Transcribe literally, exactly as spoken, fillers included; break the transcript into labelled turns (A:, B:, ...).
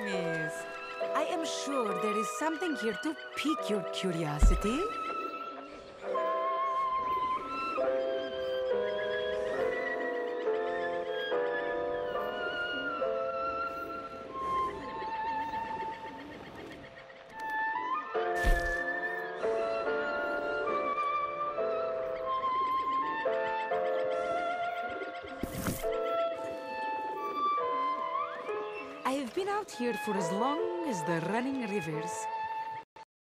A: Miss, I am sure there is something here to pique your curiosity. I have been out here for as long as the running rivers.